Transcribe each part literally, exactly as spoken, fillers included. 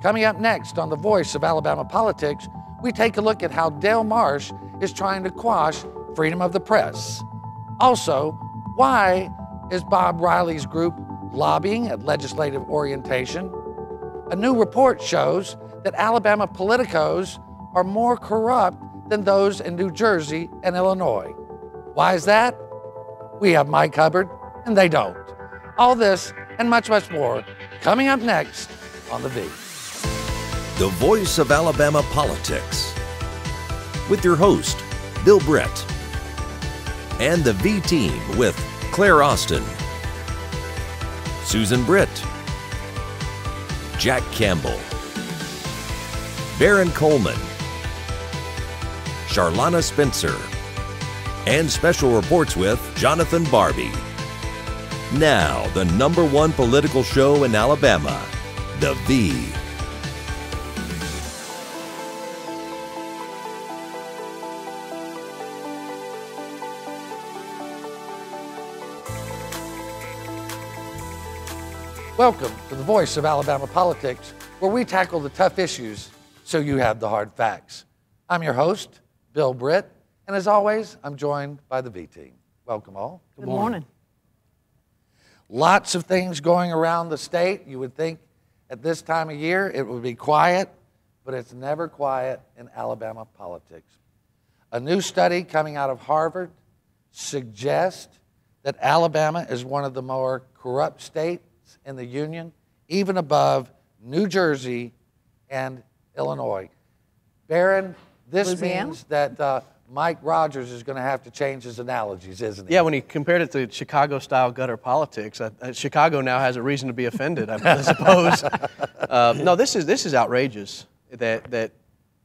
Coming up next on The Voice of Alabama Politics, we take a look at how Dale Marsh is trying to quash freedom of the press. Also, why is Bob Riley's group lobbying at legislative orientation? A new report shows that Alabama politicos are more corrupt than those in New Jersey and Illinois. Why is that? We have Mike Hubbard, and they don't. All this and much, much more coming up next on The V. The Voice of Alabama Politics, with your host, Bill Britt, and the V Team with Claire Austin, Susan Britt, Jack Campbell, Baron Coleman, Charlana Spencer, and special reports with Jonathan Barbie. Now, the number one political show in Alabama, The V. Welcome to The Voice of Alabama Politics, where we tackle the tough issues so you have the hard facts. I'm your host, Bill Britt, and as always, I'm joined by the V Team. Welcome all. Good morning. Lots of things going around the state. You would think at this time of year it would be quiet, but it's never quiet in Alabama politics. A new study coming out of Harvard suggests that Alabama is one of the more corrupt states in the Union, even above New Jersey and Illinois. Baron, this Louisiana? means that uh, Mike Rogers is going to have to change his analogies, isn't he? Yeah, when he compared it to Chicago-style gutter politics, uh, uh, Chicago now has a reason to be offended, I, I suppose. uh, no, this is this is outrageous. That that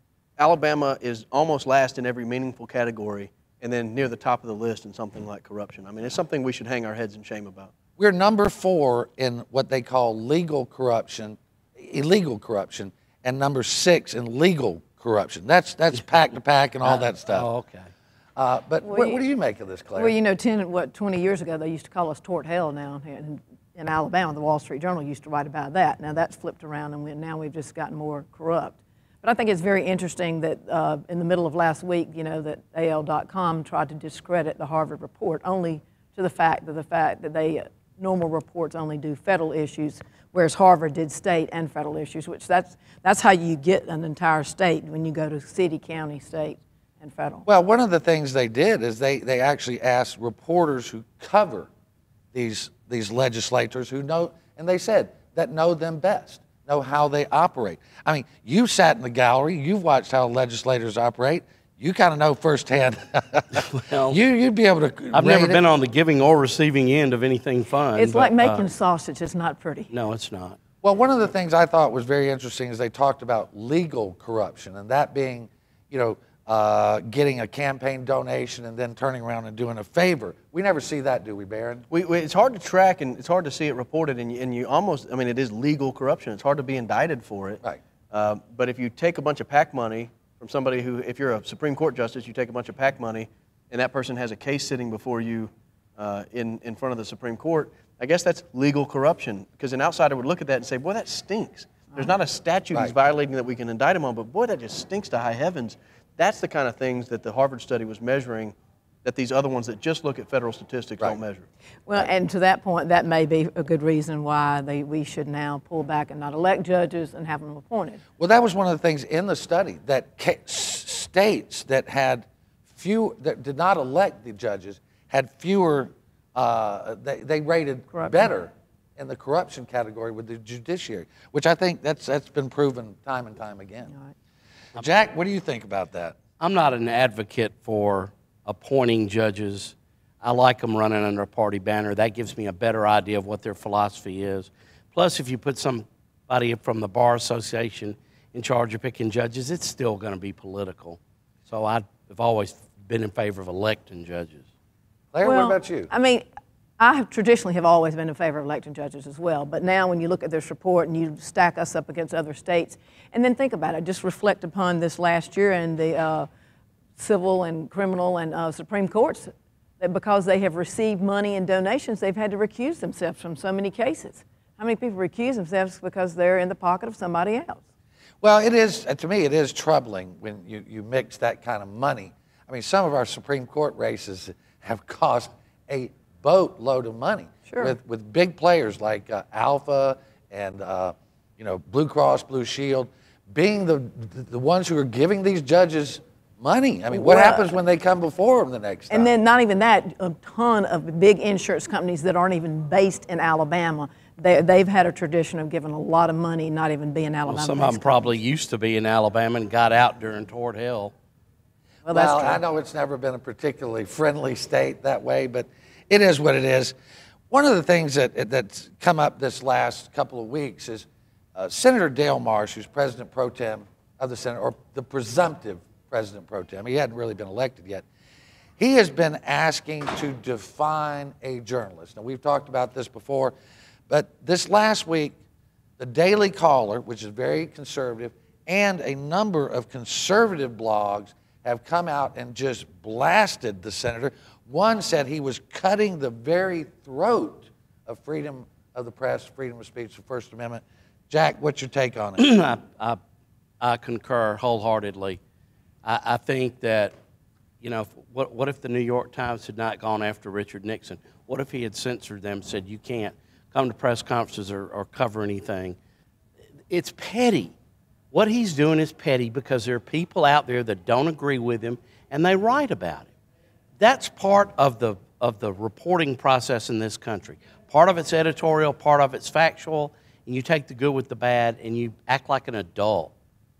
Alabama is almost last in every meaningful category, and then near the top of the list in something like corruption. I mean, it's something we should hang our heads in shame about. We're number four in what they call legal corruption, illegal corruption, and number six in legal corruption. That's that's pack to pack and all that stuff. Oh, okay. Uh, but Well, what, you- what do you make of this, Claire? Well, you know, ten, what, twenty years ago, they used to call us tort hell now in, in Alabama. The Wall Street Journal used to write about that. Now that's flipped around, and we, now we've just gotten more corrupt. But I think it's very interesting that uh, in the middle of last week, you know, that A L dot com tried to discredit the Harvard report only to the fact that the fact that they, uh, normal reports only do federal issues, whereas Harvard did state and federal issues, which that's, that's how you get an entire state when you go to city, county, state, and federal. Well, one of the things they did is they, they actually asked reporters who cover these, these legislators who know, and they said that know them best, know how they operate. I mean, you sat in the gallery, you've watched how legislators operate, you kind of know firsthand. Well, you, you'd be able to I've rate never it. been on the giving or receiving end of anything fun. It's but, like making uh, sausage. It's not pretty. No, it's not. Well, one of the things I thought was very interesting is they talked about legal corruption, and that being, you know, uh, getting a campaign donation and then turning around and doing a favor. We never see that, do we, Baron? We, we, it's hard to track and it's hard to see it reported, and you, and you almost, I mean, it is legal corruption. It's hard to be indicted for it. Right. Uh, but if you take a bunch of PAC money from somebody who, if you're a Supreme Court justice, you take a bunch of PAC money, and that person has a case sitting before you uh, in, in front of the Supreme Court, I guess that's legal corruption, because an outsider would look at that and say, boy, that stinks. There's not a statute Right. he's violating that we can indict him on, but boy, that just stinks to high heavens. That's the kind of things that the Harvard study was measuring that these other ones that just look at federal statistics Right. don't measure. Well, and to that point, that may be a good reason why they, we should now pull back and not elect judges and have them appointed. Well, that was one of the things in the study, that ca- s- states that had few, that did not elect the judges had fewer, uh, they, they rated Corruption. better in the corruption category with the judiciary, which I think that's that's been proven time and time again. All right. Jack, what do you think about that? I'm not an advocate for appointing judges. I like them running under a party banner. That gives me a better idea of what their philosophy is. Plus, if you put somebody from the Bar Association in charge of picking judges, it's still going to be political. So I've always been in favor of electing judges. Claire, Well, what about you? I mean, I have traditionally have always been in favor of electing judges as well, but now when you look at this report and you stack us up against other states, and then think about it, just reflect upon this last year and the uh, civil and criminal and uh, Supreme Courts, that because they have received money and donations, they've had to recuse themselves from so many cases. How many people recuse themselves because they're in the pocket of somebody else? Well, it is, to me, it is troubling when you, you mix that kind of money. I mean, some of our Supreme Court races have cost a boatload of money. Sure. With, with big players like uh, Alpha and, uh, you know, Blue Cross Blue Shield being the, the ones who are giving these judges money. I mean, what well, happens when they come before them the next time? And then not even that, a ton of big insurance companies that aren't even based in Alabama, they, they've had a tradition of giving a lot of money, not even being Alabama. Well, some of them probably used to be in Alabama and got out during toward hell. Well, that's well true. I know it's never been a particularly friendly state that way, but it is what it is. One of the things that, that's come up this last couple of weeks is uh, Senator Dale Marsh, who's President Pro Tem of the Senate, or the presumptive President Pro Tem. He hadn't really been elected yet. He has been asking to define a journalist. Now, we've talked about this before, but this last week, the Daily Caller, which is very conservative, and a number of conservative blogs have come out and just blasted the senator. One said he was cutting the very throat of freedom of the press, freedom of speech, the First Amendment. Jack, what's your take on it? I, I, I concur wholeheartedly. I, I think that, you know, what, what if the New York Times had not gone after Richard Nixon? What if he had censored them, said you can't come to press conferences or, or cover anything? It's petty. What he's doing is petty because there are people out there that don't agree with him and they write about it. That's part of the, of the reporting process in this country. Part of it's editorial, part of it's factual, and you take the good with the bad and you act like an adult.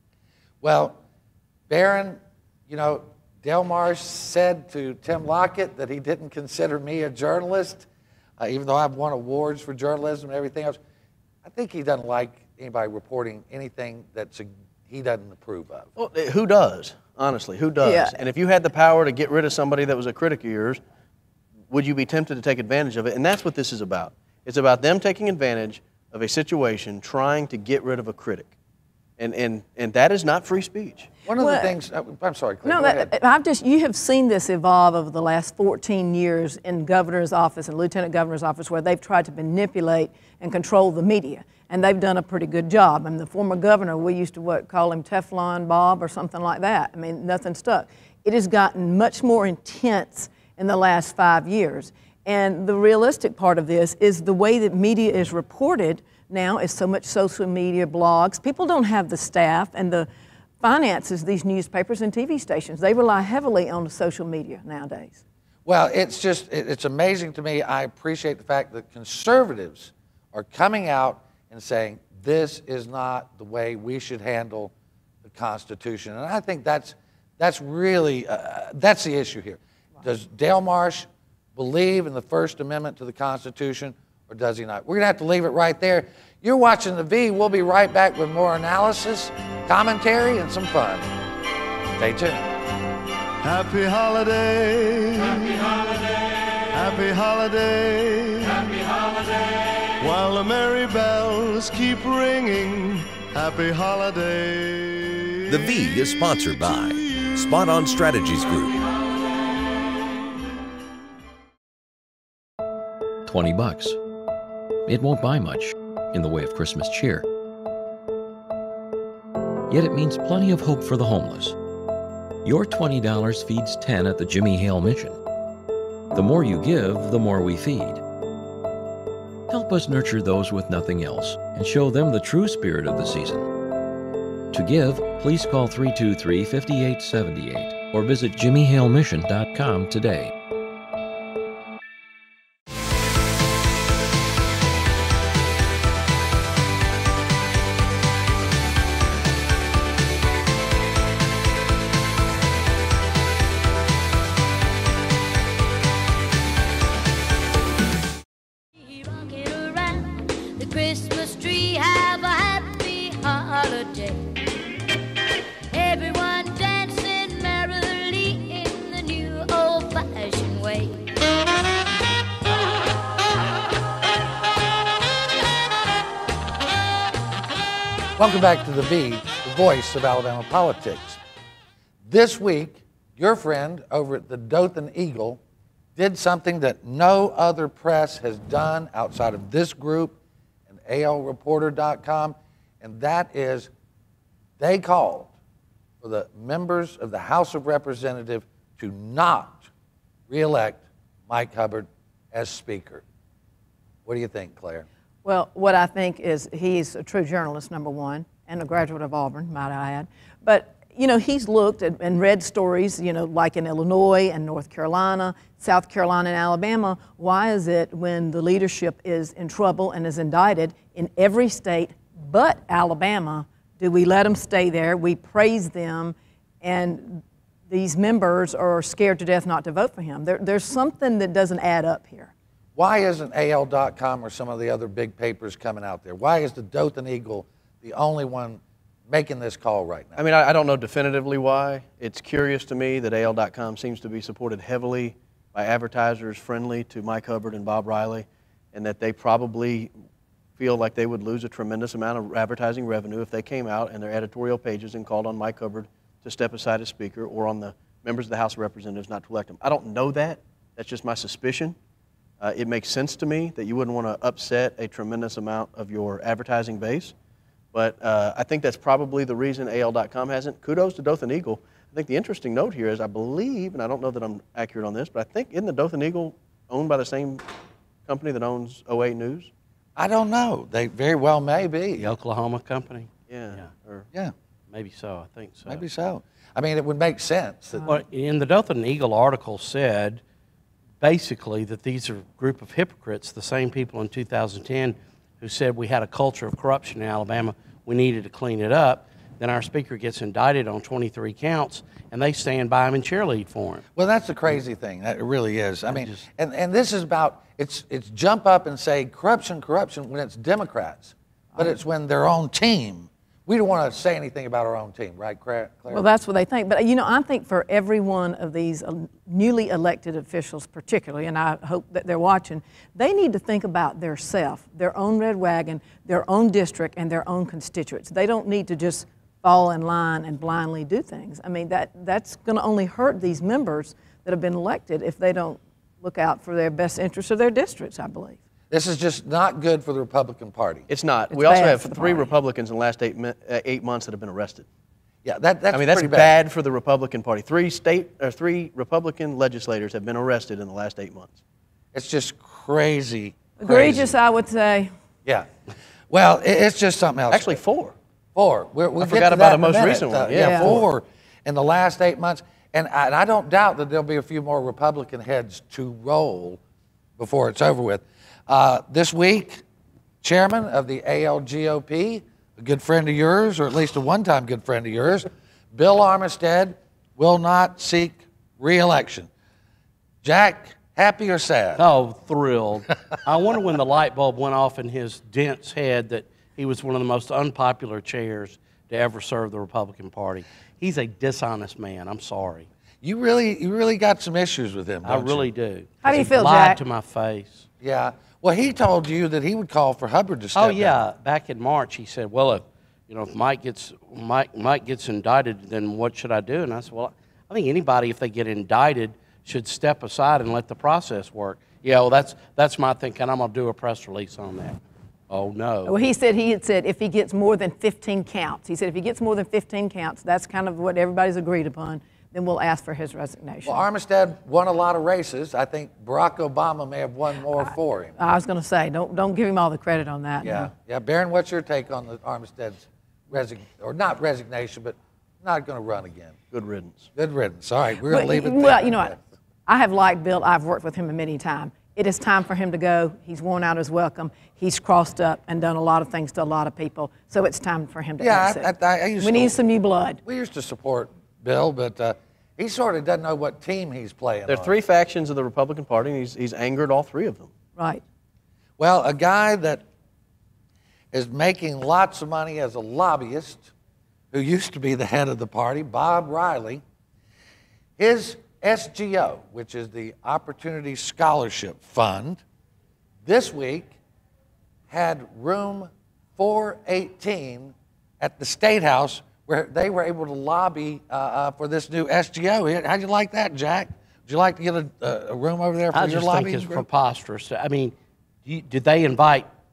Well, Barron, you know, Dale Marsh said to Tim Lockett that he didn't consider me a journalist, uh, even though I've won awards for journalism and everything else. I think he doesn't like anybody reporting anything that's a, he doesn't approve of. Well, who does? Honestly, who does? Yeah. And if you had the power to get rid of somebody that was a critic of yours, would you be tempted to take advantage of it? And that's what this is about. It's about them taking advantage of a situation, trying to get rid of a critic. And, and, and that is not free speech. One of Well, the things, uh, I'm sorry, Claire, No, go that, ahead. I've just, you have seen this evolve over the last fourteen years in governor's office and lieutenant governor's office where they've tried to manipulate and control the media. And they've done a pretty good job. I mean, the former governor, we used to what, call him Teflon Bob or something like that. I mean, nothing stuck. It has gotten much more intense in the last five years. And the realistic part of this is the way that media is reported now is so much social media, blogs. People don't have the staff and the finances, these newspapers and T V stations. They rely heavily on the social media nowadays. Well, it's just, it, it's amazing to me. I appreciate the fact that conservatives are coming out and saying, this is not the way we should handle the Constitution. And I think that's, that's really, uh, that's the issue here. Does Dale Marsh believe in the First Amendment to the Constitution, or does he not? We're going to have to leave it right there. You're watching The V. We'll be right back with more analysis, commentary, and some fun. Stay tuned. Happy holiday. Happy holiday. Happy holiday. Happy holiday. While the merry bells keep ringing. Happy holiday. The V is sponsored by Spot On Strategies Group. Twenty bucks. It won't buy much in the way of Christmas cheer. Yet it means plenty of hope for the homeless. Your twenty dollars feeds ten at the Jimmy Hale Mission. The more you give, the more we feed. Help us nurture those with nothing else and show them the true spirit of the season. To give, please call three two three, five eight seven eight or visit jimmy hale mission dot com today. Welcome back to The V, the voice of Alabama politics. This week, your friend over at the Dothan Eagle did something that no other press has done outside of this group and A L reporter dot com, and that is, they called for the members of the House of Representatives to not re-elect Mike Hubbard as Speaker. What do you think, Claire? Well, what I think is he's a true journalist, number one, and a graduate of Auburn, might I add. But, you know, he's looked at, and read stories, you know, like in Illinois and North Carolina, South Carolina and Alabama. Why is it when the leadership is in trouble and is indicted in every state but Alabama, do we let them stay there? We praise them, and these members are scared to death not to vote for him. There, there's something that doesn't add up here. Why isn't A L dot com or some of the other big papers coming out there? Why is the Dothan Eagle the only one making this call right now? I mean, I, I don't know definitively why. It's curious to me that A L dot com seems to be supported heavily by advertisers friendly to Mike Hubbard and Bob Riley, and that they probably feel like they would lose a tremendous amount of advertising revenue if they came out in their editorial pages and called on Mike Hubbard to step aside as Speaker, or on the members of the House of Representatives not to elect him. I don't know that. That's just my suspicion. Uh, it makes sense to me that you wouldn't want to upset a tremendous amount of your advertising base, but uh, I think that's probably the reason A L dot com hasn't. Kudos to Dothan Eagle. I think the interesting note here is I believe, and I don't know that I'm accurate on this, but I think isn't the Dothan Eagle owned by the same company that owns oh eight News? I don't know. They very well may be. The Oklahoma company? Yeah. Yeah. Or, Yeah, Maybe so, I think so. maybe so. I mean, it would make sense. That, Well, in the Dothan Eagle article said basically that these are a group of hypocrites, the same people in two thousand ten who said we had a culture of corruption in Alabama, we needed to clean it up. Then our speaker gets indicted on twenty-three counts, and they stand by him and cheerlead for him. well, that's the crazy thing. That it really is. I mean, just- and, and this is about, it's, it's jump up and say corruption, corruption when it's Democrats, but it's when their own team. We don't want to say anything about our own team, right, Claire? Well, that's what they think. But, you know, I think for every one of these uh, newly elected officials particularly, and I hope that they're watching, they need to think about their self, their own red wagon, their own district, and their own constituents. They don't need to just fall in line and blindly do things. I mean, that, that's going to only hurt these members that have been elected if they don't look out for their best interests of their districts, I believe. This is just not good for the Republican Party. it's not. It's we also bad have for the three party. Republicans in the last eight, mi- uh, eight months that have been arrested. Yeah, that, that's I mean, that's pretty bad. for the Republican Party. Three state or three Republican legislators have been arrested in the last eight months. It's just crazy. Egregious, crazy. I would say. Yeah. Well, it, it's just something else. Actually, four. Four. We're, we'll I get forgot to about that the in a most minute. recent one. Uh, Yeah, yeah, four. four in the last eight months. And I, and I don't doubt that there'll be a few more Republican heads to roll before it's over with. Uh, this week, chairman of the A L G O P, a good friend of yours, or at least a one-time good friend of yours, Bill Armistead, will not seek re-election. Jack, happy or sad? Oh, thrilled. I wonder when the light bulb went off in his dense head that he was one of the most unpopular chairs to ever serve the Republican Party. He's a dishonest man. I'm sorry. You really, you really got some issues with him, I don't really you? do. How do you He feel, lied Jack? to my face. Yeah. Well, he told you that he would call for Hubbard to step Oh down. yeah, back in March he said, "Well, if you know if Mike gets Mike Mike gets indicted, then what should I do?" And I said, "Well, I think anybody if they get indicted should step aside and let the process work." Yeah, well, that's that's my thinking. I'm gonna do a press release on that. Oh no. Well, he said he had said if he gets more than fifteen counts, he said if he gets more than fifteen counts, that's kind of what everybody's agreed upon, then we'll ask for his resignation. Well, Armistead won a lot of races. I think Barack Obama may have won more for him. I was going to say, don't don't give him all the credit on that. Yeah, no. yeah. Barron, what's your take on the Armistead's resign or not resignation, but not going to run again? Good riddance. Good riddance. All right, we're going to Well, leave it well, there. you know what? I have liked Bill. I've worked with him many times. It is time for him to go. He's worn out his welcome. He's crossed up and done a lot of things to a lot of people. So it's time for him to Yeah, exit. I, I, I used we to, need some new blood. We used to support Bill, but uh, he sort of doesn't know what team he's playing There are on. three factions of the Republican Party, and he's, he's angered all three of them. Right. Well, a guy that is making lots of money as a lobbyist, who used to be the head of the party, Bob Riley, his S G O, which is the Opportunity Scholarship Fund, this week had room four eighteen at the State House where they were able to lobby uh, uh, for this new S G O. How'd you like that, Jack? Would you like to get a, a room over there for I your just lobbying think it's group? preposterous. I mean, you, did they invite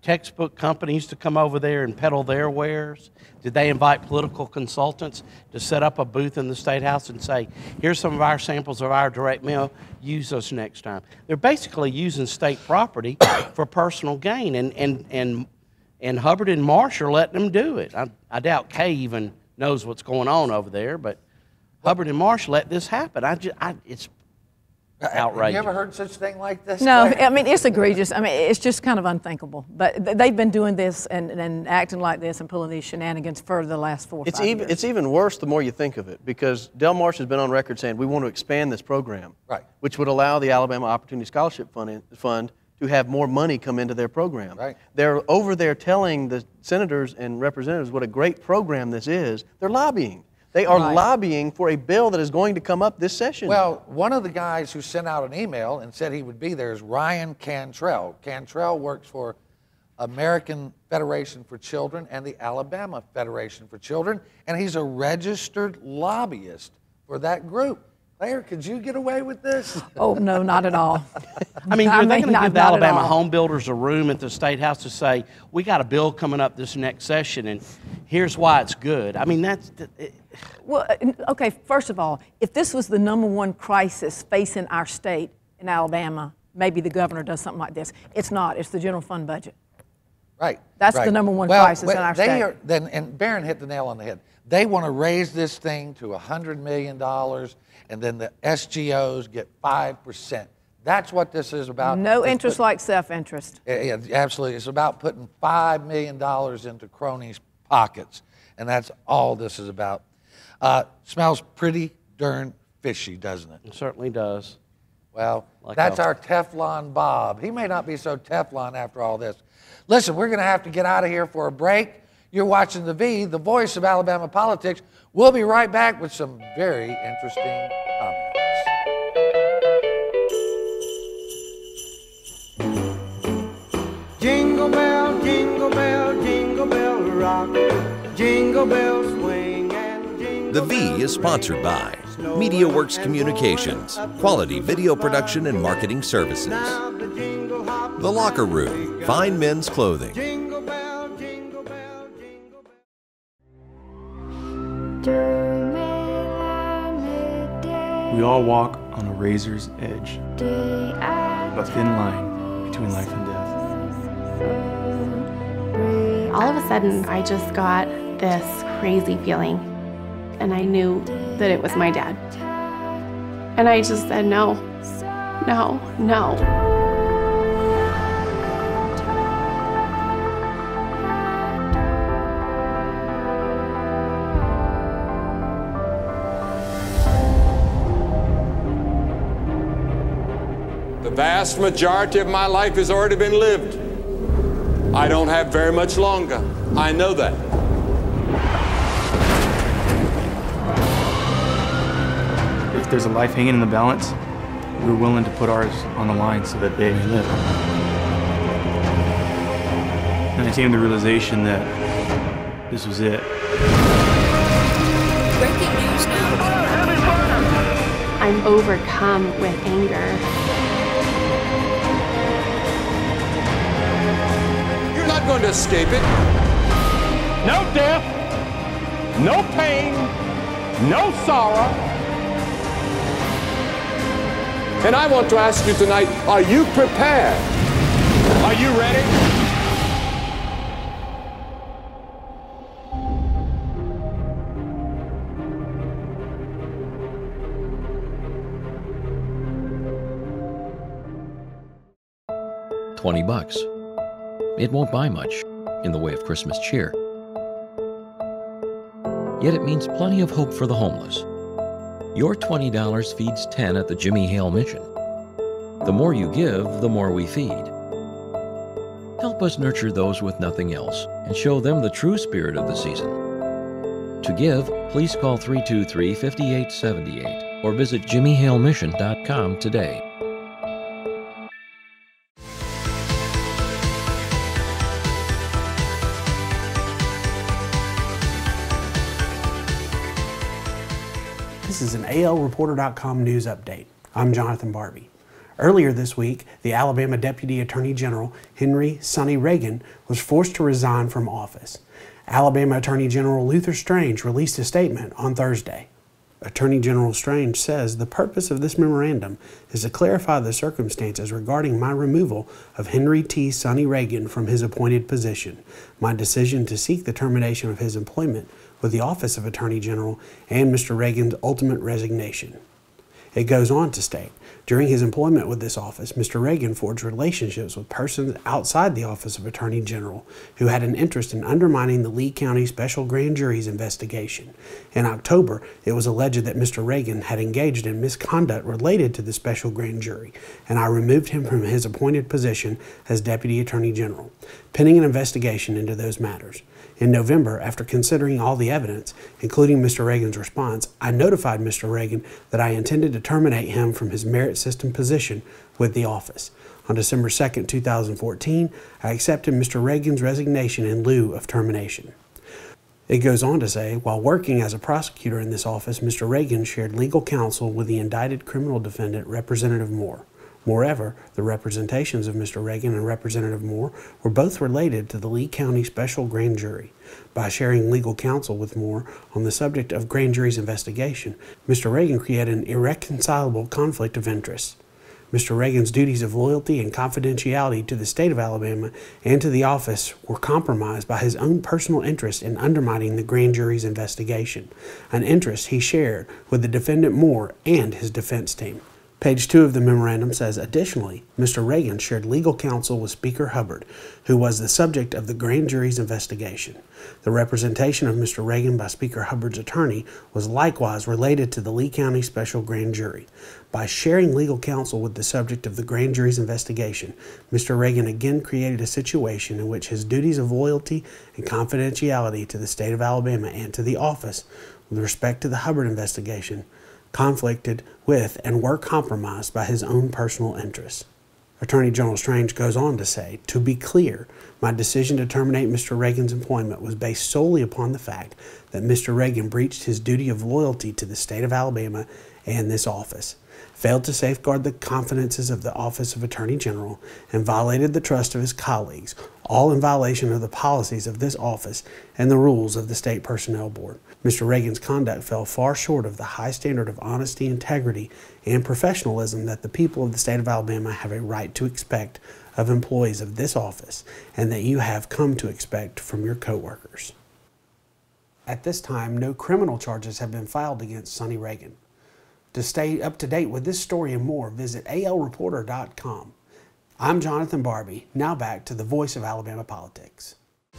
textbook companies to come over there and peddle their wares? Did they invite political consultants to set up a booth in the State House and say, here's some of our samples of our direct mail, use us next time? They're basically using state property for personal gain, and, and, and, and Hubbard and Marsh are letting them do it. I, I doubt Kay even knows what's going on over there, but Hubbard and Marsh let this happen. I just, I, it's outrageous. Have you ever heard such a thing like this? No, I mean, it's egregious. I mean, it's just kind of unthinkable. But th they've been doing this and, and acting like this and pulling these shenanigans for the last four or it's five even, years. It's even worse the more you think of it, because Del Marsh has been on record saying we want to expand this program, right, which would allow the Alabama Opportunity Scholarship Fund, Fund to have more money come into their program. Right. They're over there telling the senators and representatives what a great program this is. They're lobbying. They are right. lobbying for a bill that is going to come up this session. Well, one of the guys who sent out an email and said he would be there is Ryan Cantrell. Cantrell works for American Federation for Children and the Alabama Federation for Children, and he's a registered lobbyist for that group. Claire, could you get away with this? Oh, no, not at all. I mean, I are they mean, going to not- give the not at Alabama all. home builders a room at the State House to say, we got a bill coming up this next session, and here's why it's good? I mean, that's... It, Well, okay, first of all, if this was the number one crisis facing our state in Alabama, maybe the governor does something like this. It's not. It's the general fund budget. Right. That's right. the number one well, crisis well, in our they state. Are, then, and Barron hit the nail on the head. They want to raise this thing to one hundred million dollars, and then the S G Os get five percent. That's what this is about. No It's interest put, like self-interest. Yeah, absolutely. It's about putting five million dollars into cronies' pockets, and that's all this is about. Uh, smells pretty darn fishy, doesn't it? it certainly does. Well, Like that's a- our Teflon Bob. He may not be so Teflon after all this. Listen, we're going to have to get out of here for a break. You're watching The V, the voice of Alabama politics. We'll be right back with some very interesting comments. Jingle bell, jingle bell, jingle bell rock. Jingle bells swing and jingle The V is sponsored by MediaWorks Communications, quality video production and marketing services. The Locker Room, fine men's clothing. Jingle bell, jingle bell, jingle bell. We all walk on a razor's edge, a thin line between life and death. All of a sudden, I just got this crazy feeling, and I knew that it was my dad. And I just said, no, no, no. The vast majority of my life has already been lived. I don't have very much longer. I know that. If there's a life hanging in the balance, we're willing to put ours on the line so that they may live. And I came to the realization that this was it. Breaking news now. I'm overcome with anger. You're not going to escape it. No death, no pain, no sorrow. And I want to ask you tonight, are you prepared? Are you ready? Twenty bucks. It won't buy much in the way of Christmas cheer. Yet it means plenty of hope for the homeless. Your twenty dollars feeds ten at the Jimmy Hale Mission. The more you give, the more we feed. Help us nurture those with nothing else and show them the true spirit of the season. To give, please call three two three, five eight seven eight or visit jimmy hale mission dot com today. This is an A L reporter dot com news update. I'm Jonathan Barbie. Earlier this week, the Alabama Deputy Attorney General, Henry Sonny Reagan, was forced to resign from office. Alabama Attorney General Luther Strange released a statement on Thursday. Attorney General Strange says the purpose of this memorandum is to clarify the circumstances regarding my removal of Henry T. Sonny Reagan from his appointed position, my decision to seek the termination of his employment with the Office of Attorney General, and Mister Reagan's ultimate resignation. It goes on to state, during his employment with this office, Mister Reagan forged relationships with persons outside the Office of Attorney General who had an interest in undermining the Lee County Special Grand Jury's investigation. In October, it was alleged that Mister Reagan had engaged in misconduct related to the Special Grand Jury, and I removed him from his appointed position as Deputy Attorney General, pending an investigation into those matters. In November, after considering all the evidence, including Mister Reagan's response, I notified Mister Reagan that I intended to terminate him from his merit system position with the office. On December second, two thousand fourteen, I accepted Mister Reagan's resignation in lieu of termination. It goes on to say, while working as a prosecutor in this office, Mister Reagan shared legal counsel with the indicted criminal defendant, Representative Moore. Moreover, the representations of Mister Reagan and Representative Moore were both related to the Lee County Special Grand Jury. By sharing legal counsel with Moore on the subject of grand jury's investigation, Mister Reagan created an irreconcilable conflict of interest. Mister Reagan's duties of loyalty and confidentiality to the state of Alabama and to the office were compromised by his own personal interest in undermining the grand jury's investigation, an interest he shared with the defendant Moore and his defense team. Page two of the memorandum says, additionally, Mister Reagan shared legal counsel with Speaker Hubbard, who was the subject of the grand jury's investigation. The representation of Mister Reagan by Speaker Hubbard's attorney was likewise related to the Lee County Special Grand Jury. By sharing legal counsel with the subject of the grand jury's investigation, Mister Reagan again created a situation in which his duties of loyalty and confidentiality to the state of Alabama and to the office with respect to the Hubbard investigation conflicted with and were compromised by his own personal interests. Attorney General Strange goes on to say, to be clear, my decision to terminate Mister Reagan's employment was based solely upon the fact that Mister Reagan breached his duty of loyalty to the state of Alabama and this office, failed to safeguard the confidences of the Office of Attorney General, and violated the trust of his colleagues, all in violation of the policies of this office and the rules of the State Personnel Board. Mister Reagan's conduct fell far short of the high standard of honesty, integrity, and professionalism that the people of the state of Alabama have a right to expect of employees of this office, and that you have come to expect from your coworkers. At this time, no criminal charges have been filed against Sonny Reagan. To stay up to date with this story and more, visit A L reporter dot com. I'm Jonathan Barbie. Now back to the voice of Alabama politics.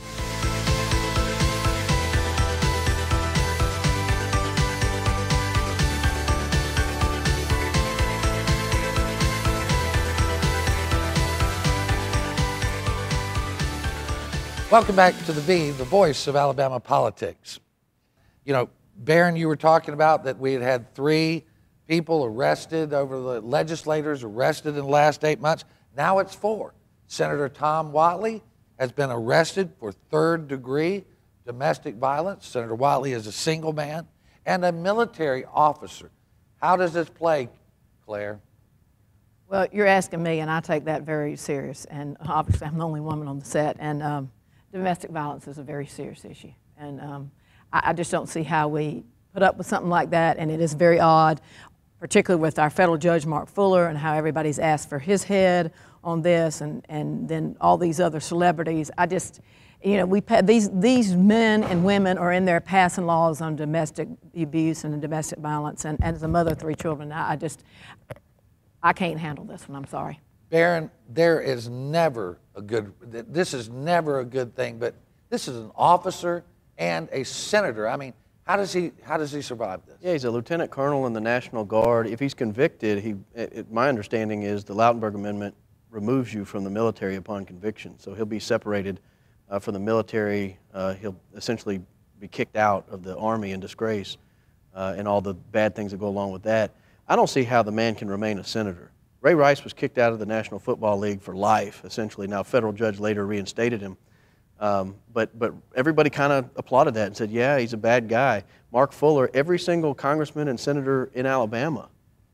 Welcome back to the V, the voice of Alabama politics. You know, Barron, you were talking about that we had had three people arrested over the legislators arrested in the last eight months. Now it's four. Senator Tom Whatley has been arrested for third degree domestic violence. Senator Whatley is a single man and a military officer. How does this play, Claire? Well, you're asking me, and I take that very serious. And obviously, I'm the only woman on the set. And um, domestic violence is a very serious issue. And um, I, I just don't see how we put up with something like that. And it is very odd, particularly with our federal judge, Mark Fuller, and how everybody's asked for his head on this, and, and then all these other celebrities. I just, you know, we these these men and women are in there passing laws on domestic abuse and domestic violence, and, and as a mother of three children, I, I just, I can't handle this one, I'm sorry. Barron, there is never a good, this is never a good thing, but this is an officer and a senator. I mean, How does he? How does he survive this? Yeah, he's a lieutenant colonel in the National Guard. If he's convicted, he. It, it, my understanding is the Lautenberg Amendment removes you from the military upon conviction, so he'll be separated uh, from the military. Uh, he'll essentially be kicked out of the Army in disgrace, uh, and all the bad things that go along with that. I don't see how the man can remain a senator. Ray Rice was kicked out of the National Football League for life, essentially. Now, a federal judge later reinstated him. Um, but, but everybody kind of applauded that and said, yeah, he's a bad guy. Mark Fuller, every single congressman and senator in Alabama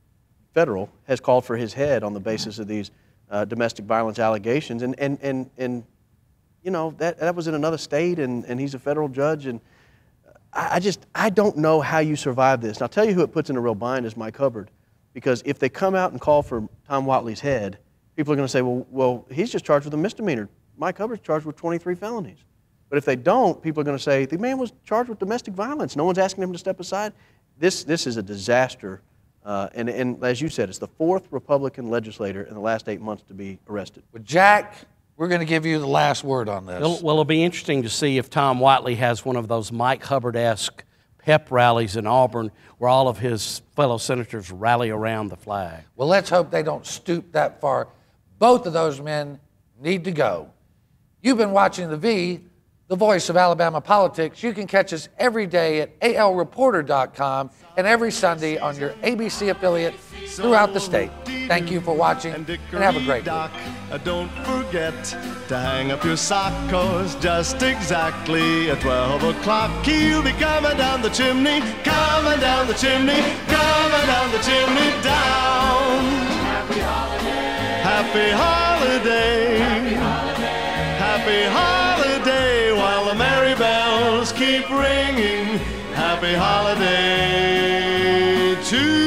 federal, has called for his head on the basis of these uh, domestic violence allegations. And, and, and, and you know, that, that was in another state, and, and he's a federal judge. And I, I just, I don't know how you survive this. And I'll tell you who it puts in a real bind is Mike Hubbard. Because if they come out and call for Tom Whatley's head, people are going to say, well, well, he's just charged with a misdemeanor. Mike Hubbard's charged with twenty-three felonies. But if they don't, people are going to say, the man was charged with domestic violence. No one's asking him to step aside. This, this is a disaster. Uh, and, and as you said, it's the fourth Republican legislator in the last eight months to be arrested. Well, Jack, we're going to give you the last word on this. Well, well, it'll be interesting to see if Tom Whatley has one of those Mike Hubbard-esque pep rallies in Auburn where all of his fellow senators rally around the flag. Well, let's hope they don't stoop that far. Both of those men need to go. You've been watching The V, the voice of Alabama politics. You can catch us every day at A L reporter dot com and every Sunday on your A B C affiliate throughout the state. Thank you for watching, and have a great Doc, uh, don't forget to hang up your sock, 'cause just exactly at twelve o'clock he'll be coming down the chimney, coming down the chimney, coming down the chimney down. Happy holiday, happy holiday, happy holiday, happy holiday, while the merry bells keep ringing. Happy holiday to